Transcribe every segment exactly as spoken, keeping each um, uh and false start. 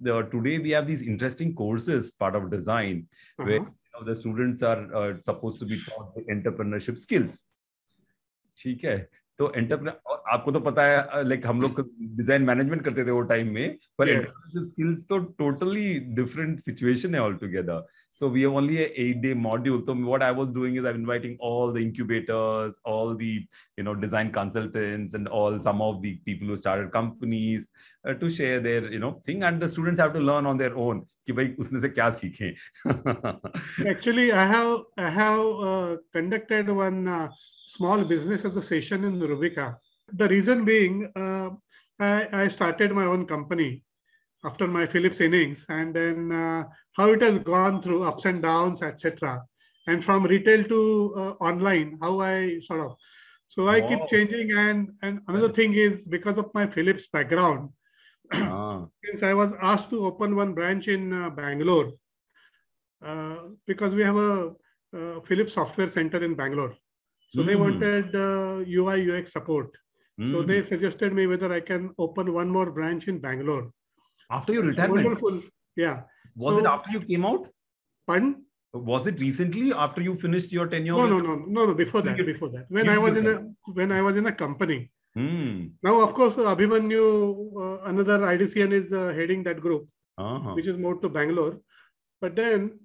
uh, today we have these interesting courses part of design uh-huh. where you know, the students are uh, supposed to be taught the entrepreneurship skills. ठीक है, तो entrepreneur आपको तो पता है like हम लोग डिजाइन मैनेजमेंट करते थे वो टाइम में, पर एंटरप्रेन्योरशिप स्किल्स तो टोटली डिफरेंट सिचुएशन है all together. So we have only a eight day module. So what I was doing is I'm inviting all the incubators, all the you know design consultants and all some of the people who started companies uh, to share their you know thing, and the students have to learn on their own कि भाई उसमें से क्या सीखें. Actually, I have I have uh, conducted one uh, small business association in Rubika. The reason being, uh, I, I started my own company after my Philips innings, and then uh, how it has gone through ups and downs, et cetera. And from retail to uh, online, how I sort of, so I wow. keep changing. And, and another thing is because of my Philips background, ah. since I was asked to open one branch in uh, Bangalore, uh, because we have a uh, Philips software center in Bangalore. So mm. they wanted uh, U I U X support. Mm. So they suggested me whether I can open one more branch in Bangalore. After your retirement? Wonderful. Yeah. Was so, it after you came out? Pardon? Was it recently after you finished your tenure? No, no, no, no, no. Before that, before that. When I was in a when I was in a company. Mm. Now, of course, Abhimanyu, uh, another I D C N, is uh, heading that group, uh-huh. which is moved to Bangalore. But then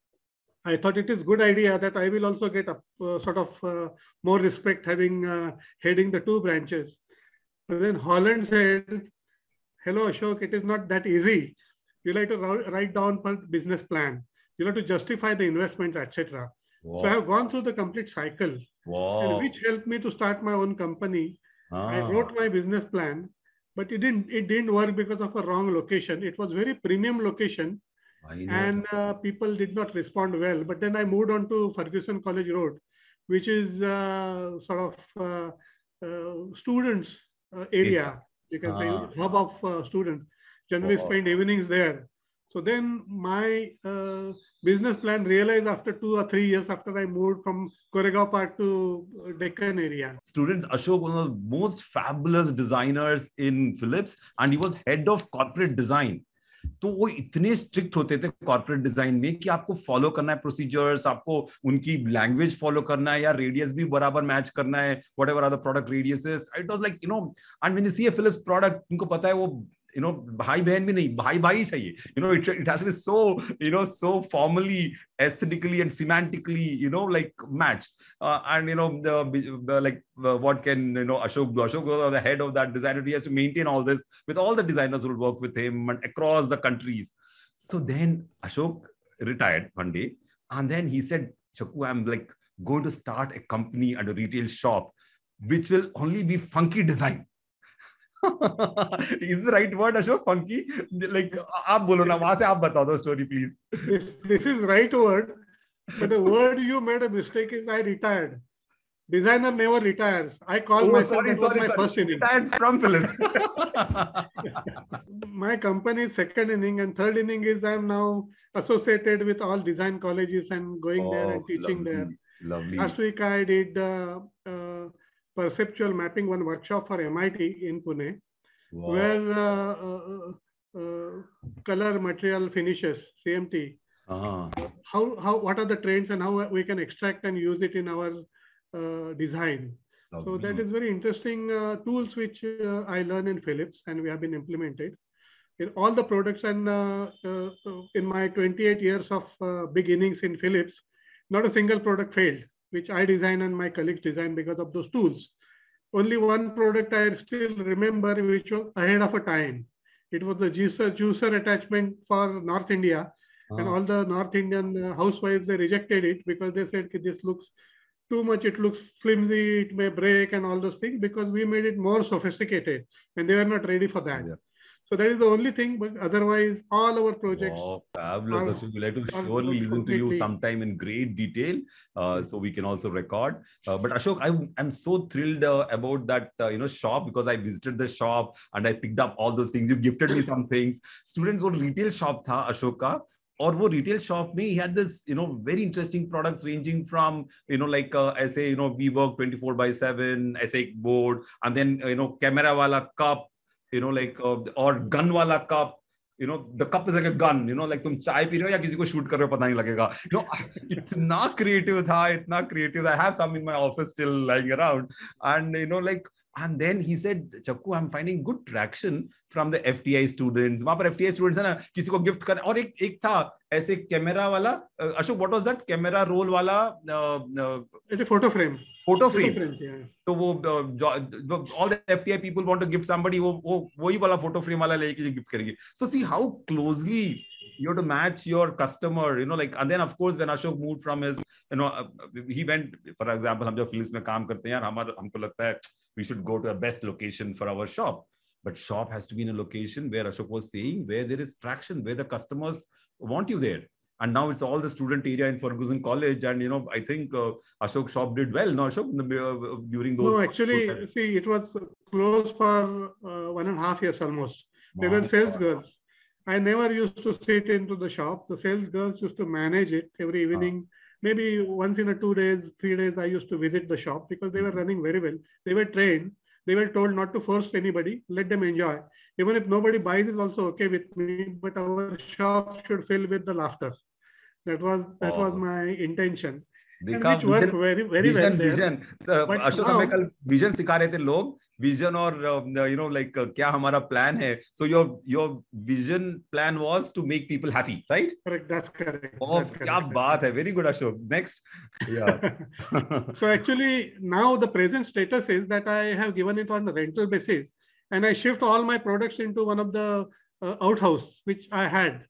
I thought it is a good idea that I will also get a uh, sort of uh, more respect having uh, heading the two branches. But then Holland said, "Hello, Ashok, it is not that easy. You like to write down a business plan. You have to justify the investments, et cetera" So I have gone through the complete cycle, and which helped me to start my own company. Ah. I wrote my business plan, but it didn't it didn't work because of a wrong location. It was very premium location. And uh, people did not respond well. But then I moved on to Ferguson College Road, which is uh, sort of uh, uh, students uh, area. You can ah. say hub of uh, students. Generally oh. spend evenings there. So then my uh, business plan realized after two or three years after I moved from Koregaon Park to Deccan area. Students, Ashok, one of the most fabulous designers in Philips, and he was head of corporate design. तो वो इतने strict होते थे corporate design में कि आपको follow करना है प्रोसीजर्स, आपको उनकी लैंग्वेज फॉलो करना है, या रेडियस भी बराबर मैच करना है, whatever are the product radiuses. It was like you know, and when you see a Philips product, उनको पता है वो you know भाई बहन भी नहीं, भाई भाई चाहिए. you know it, it has to be so you know so formally, aesthetically and semantically you know like matched, uh, and you know the, the like uh, what can you know Ashok do? Ashok was the head of that designer. He has to maintain all this with all the designers who will work with him and across the countries. So then Ashok retired one day, and then he said, Chakku, I'm like going to start a company and a retail shop which will only be funky design. Is the right word, Ashok? Funky? Like, आप बोलो ना, वहां से आप बताओ the story, please. This, this is right word, but the word you made a mistake is I retired. Designer never retires. I call oh, myself sorry, sorry, my sorry. first inning. Retired from Philips. My company second inning, and third inning is I'm now associated with all design colleges and going oh, there and teaching lovely, there. Lovely. Last week I did uh, uh, perceptual mapping, one workshop for M I T in Pune, wow. where uh, uh, uh, color, material, finishes, C M T, uh-huh. how, how, what are the trends and how we can extract and use it in our uh, design. Lovely. So that is very interesting uh, tools which uh, I learned in Philips, and we have been implemented in all the products. And uh, uh, in my twenty-eight years of uh, beginnings in Philips, not a single product failed, which I design and my colleagues design because of those tools. Only one product I still remember, which was ahead of a time. It was the juicer, juicer attachment for North India. Oh. And all the North Indian uh, housewives, they rejected it because they said, this looks too much, it looks flimsy, it may break and all those things, because we made it more sophisticated and they were not ready for that. Yeah. So that is the only thing, but otherwise all our projects. Oh, fabulous. Are, We'd like to surely listen to you sometime in great detail, uh, so we can also record. Uh, but Ashok, I, I'm so thrilled uh, about that uh, you know shop, because I visited the shop and I picked up all those things. You gifted me some things. Students, वो retail shop था Ashok का, और वो retail shop में he had this you know very interesting products ranging from you know like uh, ऐसे you know we work twenty-four by seven ऐसे board, and then uh, you know camera वाला cup, you know, like, uh, or gun wala cup, you know, the cup is like a gun, you know, like तुम चाय P रहे हो या किसी को shoot कर रहे हो पता नहीं लगेगा. You know, इतना creative था, इतना creative. I have some in my office still lying around, and you know, like, and then he said, Chakku, I'm finding good traction from the F T I students. वहाँ पर F T I students है ना, किसी को gift कर, और एक एक था ऐसे कैमरा वाला, Ashok, what was that? Camera roll वाला, it's a photo frame. Photo frame. Photo frame, yeah. तो वो all the F T I people want to give somebody, वो वो वही वाला photo frame वाला लेके गिफ्ट करेंगे. So see how closely you have to match your customer, you know, like, and then of course when Ashok moved from his, you know, he went, for example, हम जब films में काम करते हैं यार, हमारा हमको लगता है we should go to a best location for our shop, but shop has to be in a location where Ashok was saying, where there is traction, where the customers want you there. And now it's all the student area in Ferguson College, and you know, I think uh, Ashok shop did well. No, Ashok, uh, during those. No, actually, those see, it was closed for uh, one and a half years almost. They wow. were sales girls. I never used to sit into the shop. The sales girls used to manage it every evening. Ah. Maybe once in a two days, three days, I used to visit the shop because they were running very well. They were trained. They were told not to force anybody, let them enjoy. Even if nobody buys, is also okay with me, but our shop should fill with the laughter. That was that oh. was my intention. देखा which worked very very vision, well there. Vision. So, Ashok हमें कल vision सिखा रहे थे लोग, vision और uh, you know, like uh, क्या हमारा plan है. So your your vision plan was to make people happy, right? Correct. That's correct. Oh, that's क्या बात है. Very good, Ashok. Next. Yeah. So actually now the present status is that I have given it on a rental basis, and I shift all my products into one of the uh, outhouse which I had.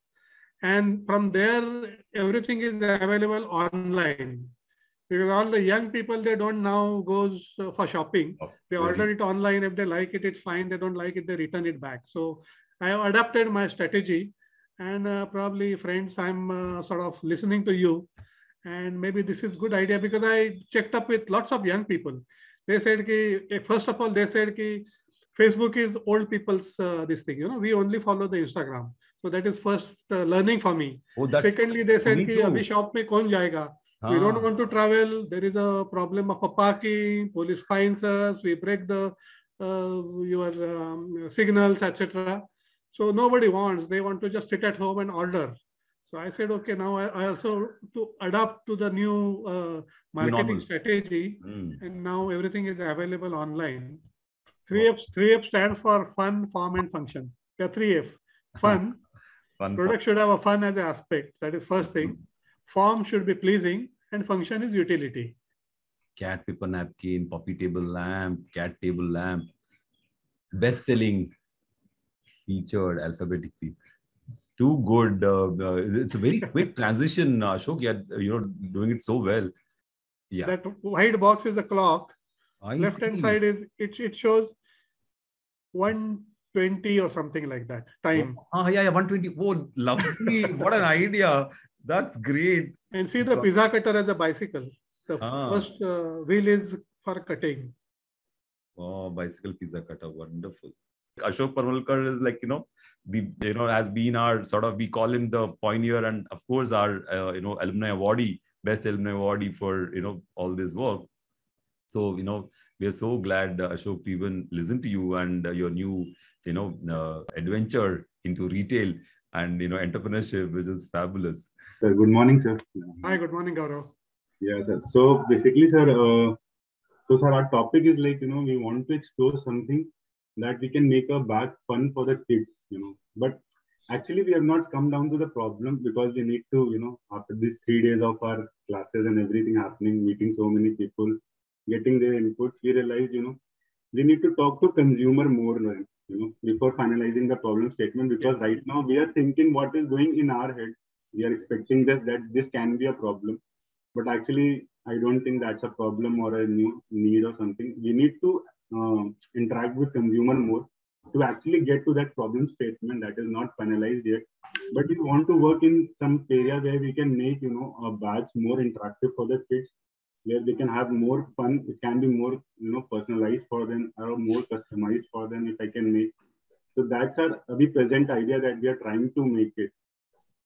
And from there, everything is available online. Because all the young people, they don't now go for shopping. Oh, they really? Order it online. If they like it, it's fine. They don't like it, they return it back. So I have adapted my strategy. And uh, probably, friends, I'm uh, sort of listening to you. And maybe this is a good idea because I checked up with lots of young people. They said, ki, first of all, they said, ki, Facebook is old people's uh, this thing. You know, we only follow the Instagram. So that is first uh, learning for me. Oh, secondly, they said, ki, abhi shop mein kaun jayega? Ah. We don't want to travel. There is a problem of a parking. Police fines us. We break the uh, your um, signals, et cetera. So nobody wants. They want to just sit at home and order. So I said, okay, now I, I also to adapt to the new uh, marketing strategy, mm. and now everything is available online. three F, three F stands for fun, form, and function. Yeah, three F. Fun. Fun Product form. Should have a fun as an aspect. That is first thing. Form should be pleasing, and function is utility. Cat paper napkin, poppy table lamp, cat table lamp. Best selling, featured alphabetically. Too good. Uh, uh, it's a very quick transition, uh, Ashok. Yeah, you know, doing it so well. Yeah. That white box is a clock. I Left see. hand side is it. It shows one twenty or something like that time. Oh, yeah, yeah, one twenty. Oh, lovely. What an idea. That's great. And see the pizza cutter as a bicycle. The ah. first uh, wheel is for cutting. Oh, bicycle pizza cutter. Wonderful. Ashok Parwalkar is like, you know, the, you know, has been our sort of, we call him the pioneer and of course our, uh, you know, alumni awardee, best alumni awardee for, you know, all this work. So, you know, we are so glad, uh, Ashok, to even listen to you and uh, your new, you know, uh, adventure into retail and, you know, entrepreneurship, which is fabulous. Sir, good morning, sir. Hi, good morning, Gaurav. Yeah, sir. So basically, sir, uh, so sir, our topic is like, you know, we want to explore something that we can make a bag fun for the kids, you know, but actually we have not come down to the problem because we need to, you know, after these three days of our classes and everything happening, meeting so many people, getting their inputs, we realize, you know, we need to talk to consumer more, you know, before finalizing the problem statement, because right now we are thinking what is going in our head. We are expecting this, that this can be a problem, but actually I don't think that's a problem or a new need or something. We need to Uh, interact with consumer more to actually get to that problem statement that is not finalized yet. But we want to work in some area where we can make, you know, a badge more interactive for the kids, where they can have more fun. It can be more, you know, personalized for them or more customized for them if I can make. So that's our uh, the present idea that we are trying to make it.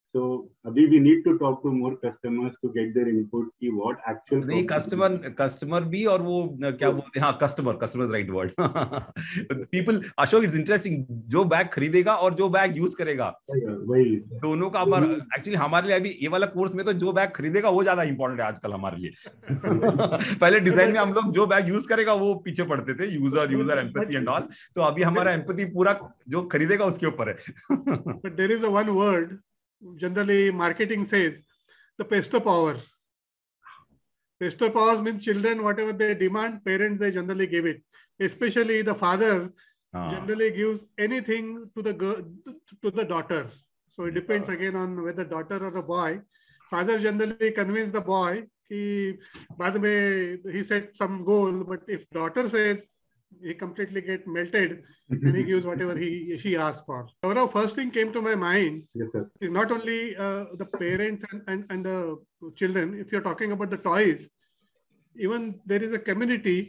So abhi we need to talk to more customers to get their inputs ki what actual नहीं customer customer भी और वो क्या बोलते हैं हाँ customer customer is right word people Ashok it's interesting जो bag खरीदेगा और जो बैग यूज करेगा वही दोनों का एक्चुअली हमारे लिए अभी ये वाला कोर्स में तो जो बैग खरीदेगा वो ज्यादा इंपॉर्टेंट है आजकल हमारे लिए पहले डिजाइन में हम लोग जो बैग यूज करेगा वो पीछे पड़ते थे user user empathy and all तो अभी हमारा एम्पैथी पूरा जो खरीदेगा उसके ऊपर है but there is a one word generally marketing says the pesto power. Pesto power means children whatever they demand parents they generally give it, especially the father ah. generally gives anything to the girl to the daughter, so it depends again on whether daughter or a boy. Father generally convince the boy he by the way he set some goal, but if daughter says he completely get melted and he gives whatever he she asks for. Our first thing came to my mind yes, sir. is not only uh, the parents and, and, and the children. If you're talking about the toys, even there is a community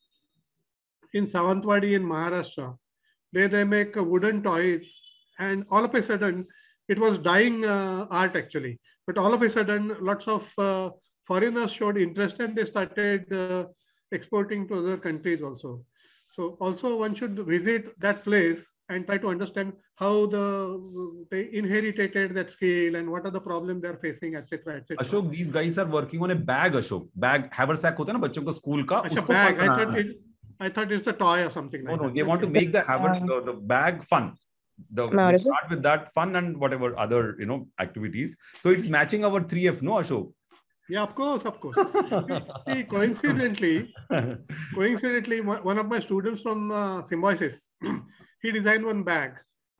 in Sawantwadi in Maharashtra where they make uh, wooden toys, and all of a sudden it was dying uh, art actually, but all of a sudden lots of uh, foreigners showed interest and they started uh, exporting to other countries also. So also one should visit that place and try to understand how the they inherited that skill and what are the problems they are facing, et cetera, et cetera. Ashok, these guys are working on a bag. Ashok, bag haversack होता है ना बच्चों को school का. उसको bag. I thought it, I thought it's a toy or something. No, like no, that. They want to make the haver the, the bag fun. The we start with that fun and whatever other you know activities. So it's matching our three F, no Ashok? Yeah, of course, of course. See, coincidentally, coincidentally, one of my students from uh, Symbiosis, he designed one bag,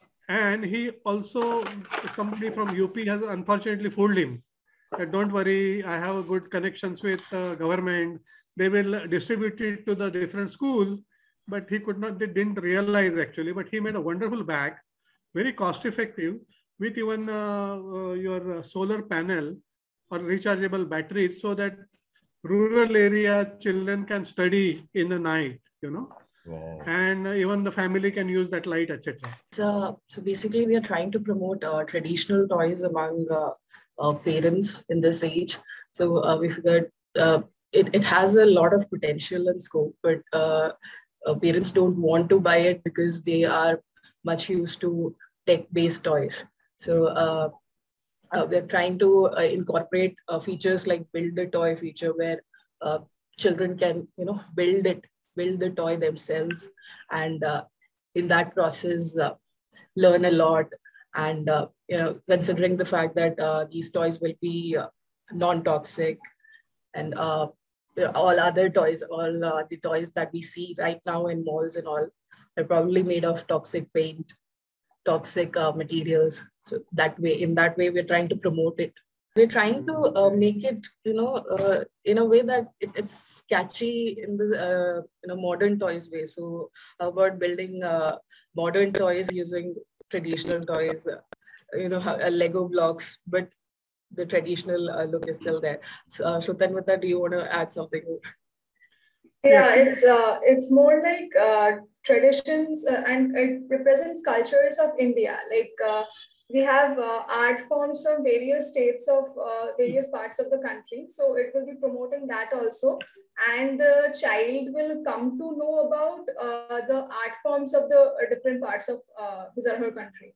and he also somebody from U P has unfortunately fooled him. That don't worry, I have good connections with uh, government. They will distribute it to the different schools, but he could not. They didn't realize actually. But he made a wonderful bag, very cost effective, with even uh, uh, your solar panel or rechargeable batteries, so that rural area children can study in the night, you know, wow. And uh, even the family can use that light, et cetera. So, so basically, we are trying to promote uh, traditional toys among uh, uh, parents in this age. So uh, we figured uh, it, it has a lot of potential and scope, but uh, uh, parents don't want to buy it because they are much used to tech-based toys. So uh, Uh, we're trying to uh, incorporate uh, features like build a toy feature where uh, children can, you know, build it, build the toy themselves. And uh, in that process, uh, learn a lot. And, uh, you know, considering the fact that uh, these toys will be uh, non-toxic and uh, all other toys, all uh, the toys that we see right now in malls and all are probably made of toxic paint, toxic uh, materials. So that way, in that way, we're trying to promote it. We're trying to uh, make it, you know, uh, in a way that it, it's catchy in the, uh, you know, modern toys way. So how about building uh, modern toys using traditional toys, uh, you know, uh, Lego blocks, but the traditional uh, look is still there. So, uh, Shrutan, with that, do you want to add something? Yeah, it's uh, it's more like uh, traditions uh, and it represents cultures of India. Like uh, we have uh, art forms from various states of uh, various parts of the country. So it will be promoting that also. And the child will come to know about uh, the art forms of the uh, different parts of uh, his or her country.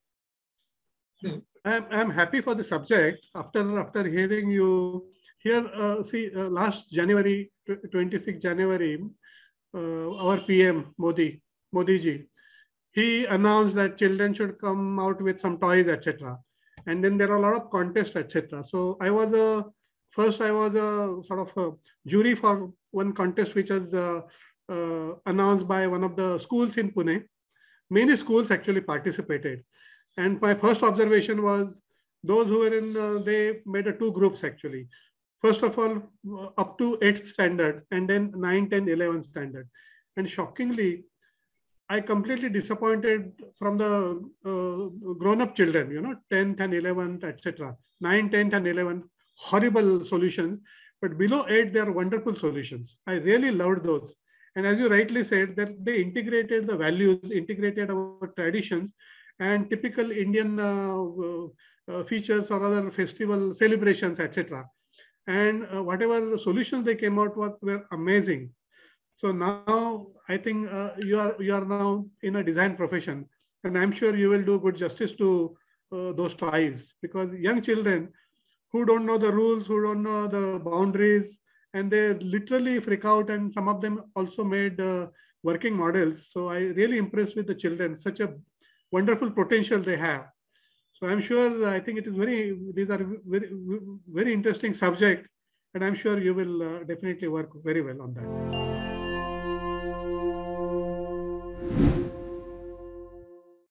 I'm, I'm happy for the subject. After, after hearing you here, uh, see, uh, last January, twenty-sixth January, uh, our P M, Modi, Modi ji, he announced that children should come out with some toys, et cetera. And then there are a lot of contests, et cetera. So I was a, first I was a sort of a jury for one contest which was uh, uh, announced by one of the schools in Pune. Many schools actually participated. And my first observation was those who were in, uh, they made a two groups actually. First of all, up to eighth standard and then nine, ten, eleven standard. And shockingly, I completely disappointed from the uh, grown-up children, you know, tenth and eleventh, et cetera. ninth, tenth and eleventh, horrible solutions. But below eight, they are wonderful solutions. I really loved those. And as you rightly said, that they integrated the values, integrated our traditions, and typical Indian uh, uh, features or other festival celebrations, et cetera. And uh, whatever solutions they came out with were amazing. So now I think uh, you are you are now in a design profession, and I'm sure you will do good justice to uh, those toys, because young children who don't know the rules, who don't know the boundaries, and they literally freak out, and some of them also made uh, working models. So I really impressed with the children, such a wonderful potential they have. So I'm sure, I think it is very, these are very, very interesting subject, and I'm sure you will uh, definitely work very well on that.